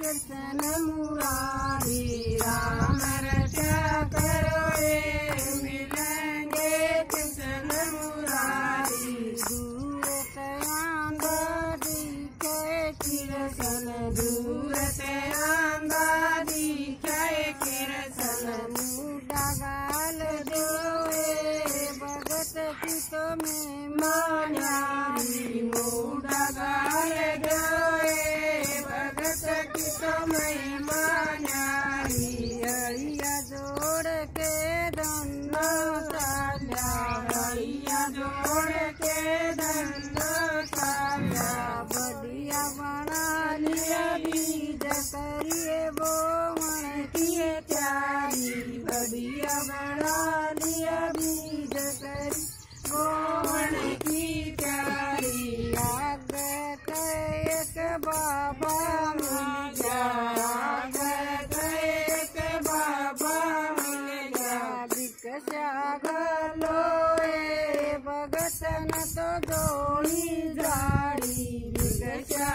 कृष्ण मुरारी। राम रचा करो रे मिलेंगे कृष्ण मुरारी। दूर से आंधा दिखे किरसन, दूर से आंधा दिखे किरसन। मुड़ा गाल दोए भगत की तो में मान्यारी। मुड़ा गाल दोए भगत की तो में मान्यारी। हरिया जोड़ के धन्नो साल्या, हरिया जोड़ के धन्नो साल्या। बढ़िया बना लिया बीज करिए बोवन किए त्यारी। बढ़िया बना लिया बीज करी बोवन की त्यारी। आगत एक बाबा मिल गया, आगत एक बाबा मिल गया। भिक्षा गलोए भगत न तो जोड़ी जाड़ी। भिक्षा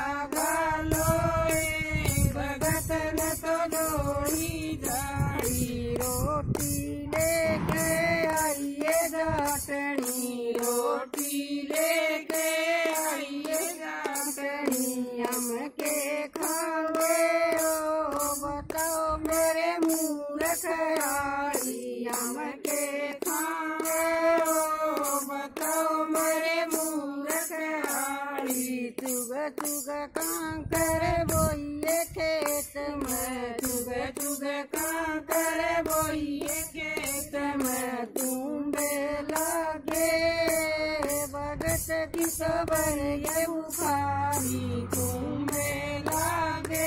गलोए भगत न तो जोड़ी जाड़ी। रोटी लेके आइए जाटनी, रोटी लेके आइए जाटनी। हम के खावे ओ बताओ मेरे मूर्ख आड़ी। हम के खावे ओ बताओ मेरे मूर्ख आड़ी। तुग तुग कांकर बोइए खेत में, तुग तुग कांकर बोइए खेत में। तुम बेलागे भगत की सबर ये बुखारी। तुम बेलागे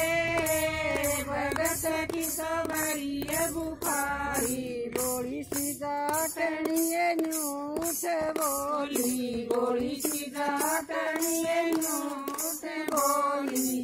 भगत की सबर ये बुखारी। बोली सी जाटनी न्यूठ बोली, बोली सी जाटनी न्यूठ बोली।